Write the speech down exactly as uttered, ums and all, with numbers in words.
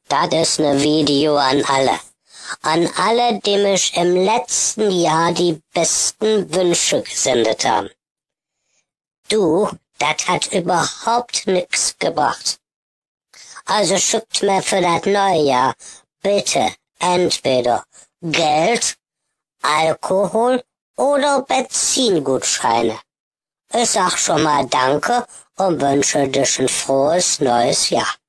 Das ist ne Video an alle. An alle, die mich im letzten Jahr die besten Wünsche gesendet haben. Du, das hat überhaupt nix gebracht. Also schickt mir für das neue Jahr bitte entweder Geld, Alkohol oder Benzingutscheine. Ich sag schon mal Danke und wünsche dich ein frohes neues Jahr.